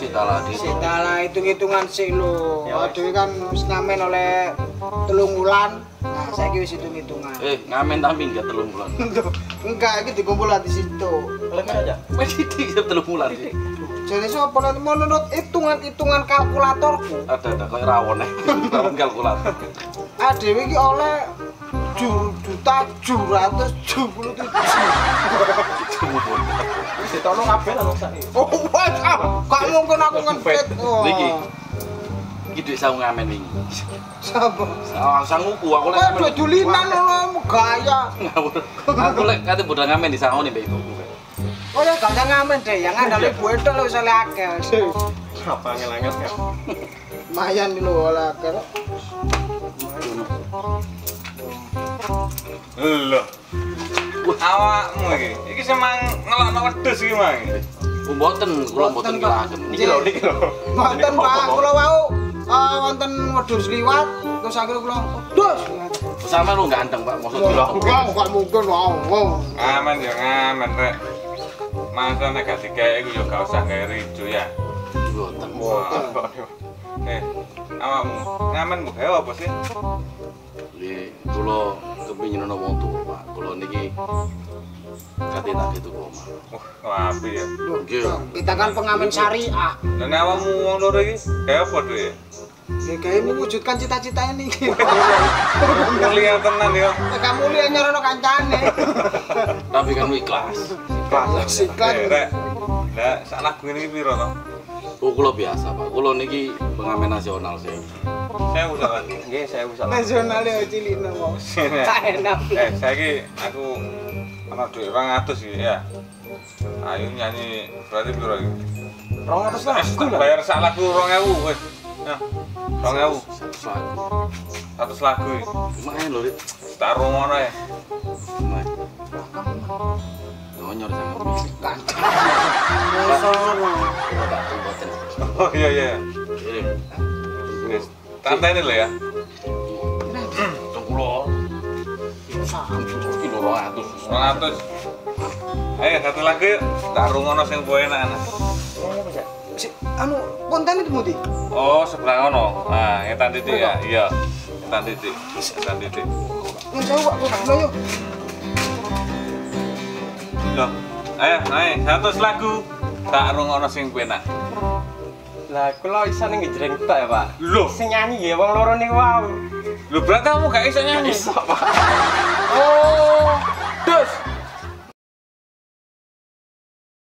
Sitala di. Sitala hitung-hitungan sik lho. Dhewe kan wis ngamen oleh 3 wulan. Nah, saiki wis hitung-hitungan. Ngamen tapi enggak 3 bulan. Enggak, iki dikumpul di situ. Lemen aja. Wis sithik 3 bulan sih. Jadi sapa nanti menurut hitungan kalkulatorku. Ada kayak rawon rawon kalkulator. Dhewe iki oleh juta 777. Wis ditono kabeh lah sak iki. Oh, wes gak mungkin aku ngempet. Niki. Iki dhuwit sangu ngamen wingi. Sapa? Sanguku aku lek Kok duwe dulinan ngono gaya. Aku lek kate bodho ngamen disangoni mbek ibuku. Oh ya gak usah ngamen deh, yang ngandale gue tok lho wis oleh akeh. Apa angel-angel ya? Lumayan lho oleh akeh. Lho. Awakmu iki semang ngelokno wedhus iki, Mang. Mboten, kula mboten ngelaken. Iki lho. Wonten Pak, kula wau wonten wedhus liwat, terus akhire kula wedhus. Sampe lu ganteng, Pak, maksud kula. Enggak mungkin wau. Ngamen ya ngamen, Rek. Masa nek gak dikae iku ya gak usah gawe rijo ya. Mboten. Awakmu ngamen mbok gawe apa sih? Nggih, kula kepingin ana wong tuwa, Pak. Kula niki kate tak itu kok, Mas. Apik ya. Nggih. Kita kan pengamen syariah. Lah nek awakmu wong loro iki gawe apa dhewe? Ya gawe mewujudkan cita-citanya niki. Mulia tenan ya. Kamu lihat nyorono kancane. Tapi kan ikhlas. Ikhlas. Rek. Lah sak lagu ini piro to? Oh, kula biasa, Pak. Kula niki pengamen nasional sih. 1000 sawan. Nggih, 1000 salam. Nasional ya cilino wong. Tak enak. Saiki aku ana dhuwit 200 iki ya. Ayo nyanyi berarti piro iki? 200 lah. Tak bayar sak lagu 2000 wis. Ya. 2000. 100 lagu iki. Lumayan lho, Dik. Tak rungono ya. Lumayan. Ngonyor sama musik. Nasional. Kula tak mboten. Oh iya. Ini. Wis. Santai nih lo ya. Tunggu kilo 200. 200. Ayo satu lagu yuk. Tak rungono sing poe enak-enak. Anu, konten itu muti. Oh, sebelah ngono. Nah, ngetan titik ya. Iya. Ngetan titik. Ngetan titik. Jauh Pak, ayo. Loh. Ayo, satu lagu. Tak rungono sing penak. Lah kula isane ngejreng tok ya, Pak. Loh, Sing nyanyi ya wong loro niku wae. lu berarti kamu gak iso nyanyi? Iso, Pak.